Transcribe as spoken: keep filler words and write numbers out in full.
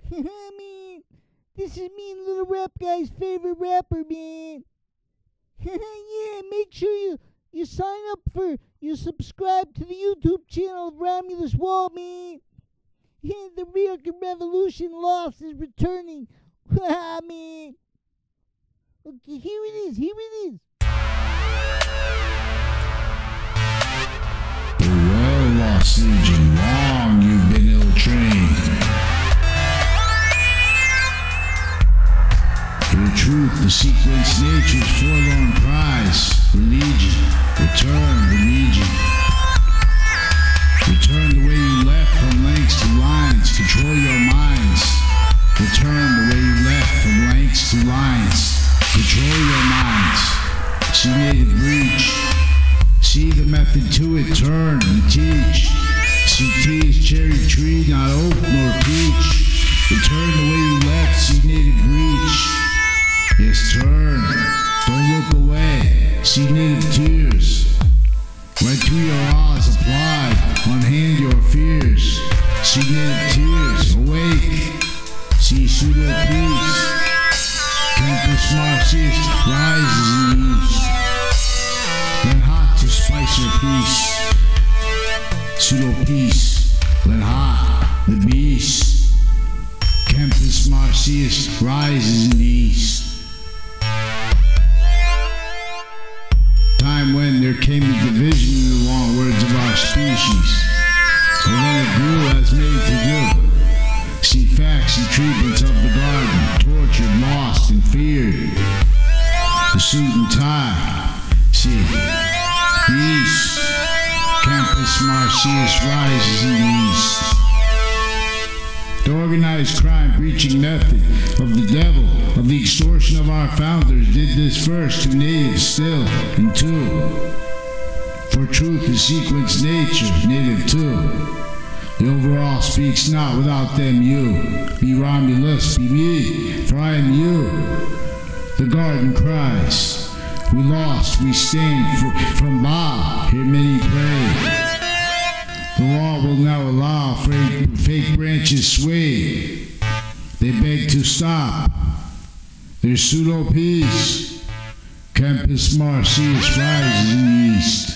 Man, this is me and Little Rap Guy's favorite rapper, man. Yeah, make sure you, you sign up for, you subscribe to the YouTube channel of Romulus Wall, man. Yeah, the American Revolution lost is returning. Ah, man. Okay, here it is, here it is. Well, Lost Legion, long you've been ill-trained. For truth, the sequence nature's forlorn prize. The Legion, return the Legion. Return the way you left from lengths to lines, control your minds. Return the way you left from lengths to lines, control your minds. See native breach. See the method to it, turn and teach. See tease cherry tree, not oak nor peach. Return the way you left, see native breach. Yes, turn, don't look away. See native tears. Right to your eyes applied, on hand your fears. See native tears, awake. See pseudo peace. Campus Marxist rises in the east. Let hot to spice your peace. Pseudo peace, let hot the beast. Campus Marxist rises in the east. Time when there came a division in the long words of our species. And then it grew as made to do. See facts and treatments of the garden, tortured, lost, and feared. The suit and tie, see, the east. Campus Marxist rises in the east. The organized crime breaching method of the devil, of the extortion of our founders, did this first to native still, and two. For truth is sequence nature, native too. The overall speaks not without them you. Be Romulus, be me, for I am you. The garden cries, we lost, we stand for, from Ba, hear many pray. The law will now allow fake, fake branches sway. They beg to stop. There's pseudo peace. Campus Marxist rises in the east.